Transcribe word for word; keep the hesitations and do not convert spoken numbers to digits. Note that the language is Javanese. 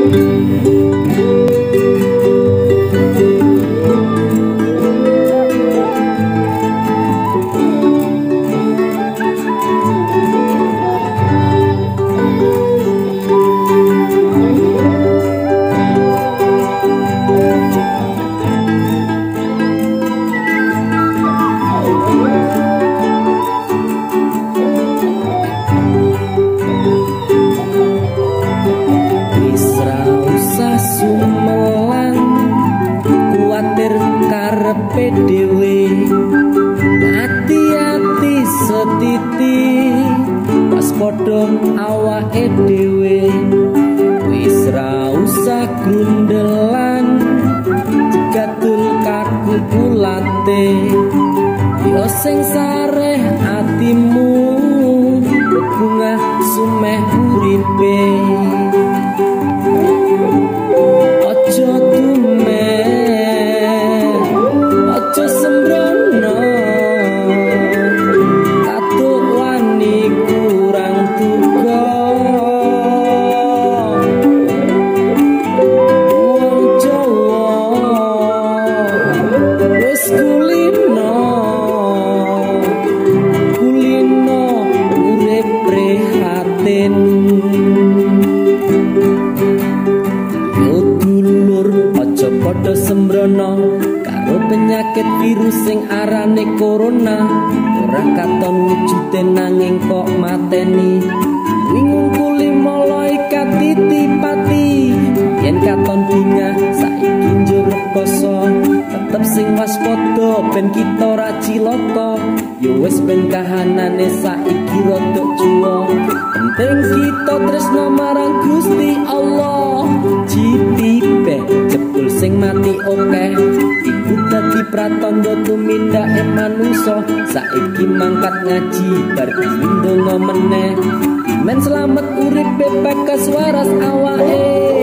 karepe dhewe ati-ati setiti pas padha awake dhewe wis ra usah grundelan jikatul kaku kulate yo sing sareh atimu bebungah sumeh uripe aja tumen aja sembrono katuk wani kurang tuga wong Jawa wis kulino kulino urip prihatin padha sembrono karo penyakit virus sing arane corona ora katon wujude nanging kok mateni wingung kuli malaikat titipati yen katon bingah saiki njur rekoso tetep sing waspada ben kita ora cilaka yo wis ben kahanane saiki rada juwa penting kita tresno marang Gusti Allah citipe jebul sing mati akeh iku dadi pratandha tumindake manungsa saiki mangkat ngaji bar ndonga meneh men slamet urip bebas waras awake